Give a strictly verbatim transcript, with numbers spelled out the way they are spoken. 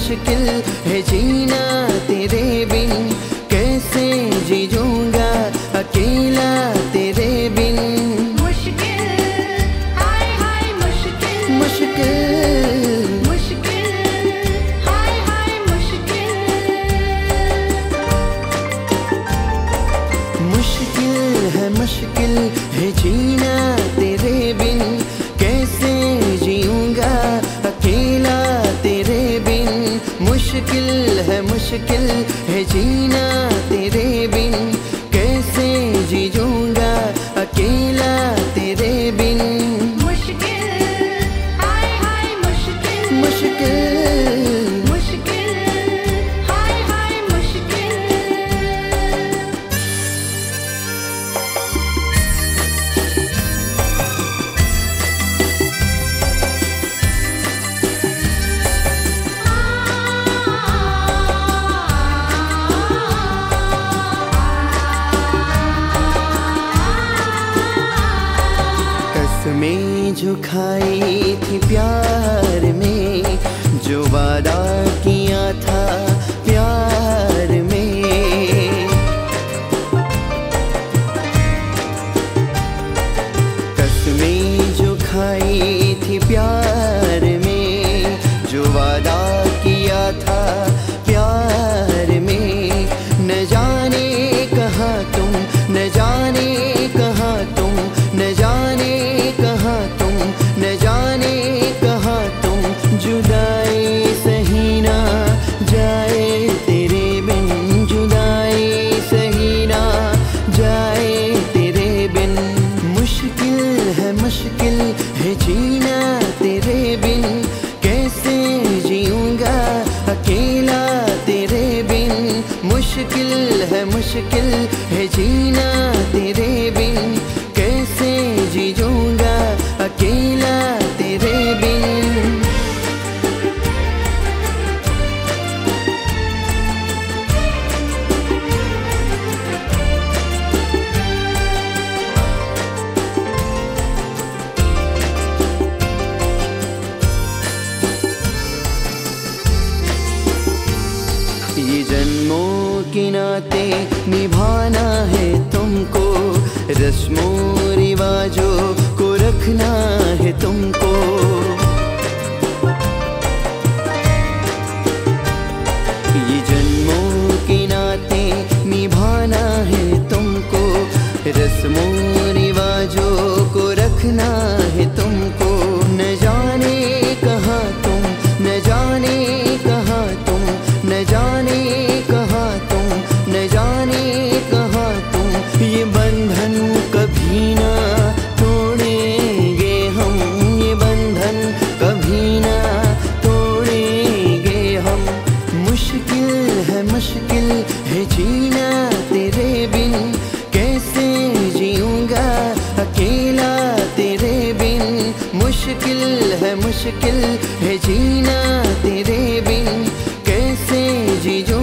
मुश्किल है जीना तेरे बिन, कैसे जीऊंगा अकेला तेरे बिन। मुश्किल, हाय हाय मुश्किल, मुश्किल मुश्किल, हाय हाय मुश्किल। मुश्किल है मुश्किल है जीना तेरे बिन, कैसे जीऊंगा अकेला तेरे बिन। मुश्किल है मुश्किल है जीना तेरे बिन, कैसे जीऊंगा अकेला तेरे बिन। मुश्किल, हाय हाय मुश्किल, मुश्किल मुश्किल, हाय हाय मुश्किल। कसमें जो खाई थी प्यार में, जो वादा किया था प्यार में। कसमें जो खाई थी प्यार में, जो वादा किया था प्यार में। न जाने कहाँ तुम, न जाने कहाँ तुम, न जाने कहाँ तुम, न जाने कहाँ तुम। जुदाई सही ना जाए तेरे बिन, जुदाई सही ना जाए तेरे बिन। मुश्किल है मुश्किल है जीना तेरे बिन, कैसे जीऊंगा अकेला तेरे बिन। मुश्किल है मुश्किल है जीना तेरे बिन, कैसे जीऊंगा अकेला तेरे बिन। ये जन्मों के नाते निभाना है तुमको, रस्मों रिवाजों को रखना है तुमको। ये जन्मों के नाते निभाना है तुमको, रस्मों रिवाजों को रखना है तुमको। न जाने कहाँ तुम, न जाने कहाँ तुम, न जाने कहाँ तुम, न जाने कहाँ तुम। ये बंधन कभी ना तोड़ेंगे हम, ये बंधन कभी ना तोड़ेंगे हम। मुश्किल है मुश्किल है जीना तेरे बिन, कैसे जीऊंगा अकेला तेरे बिन। मुश्किल है मुश्किल है जीना तेरे बिन, कैसे जीऊंगा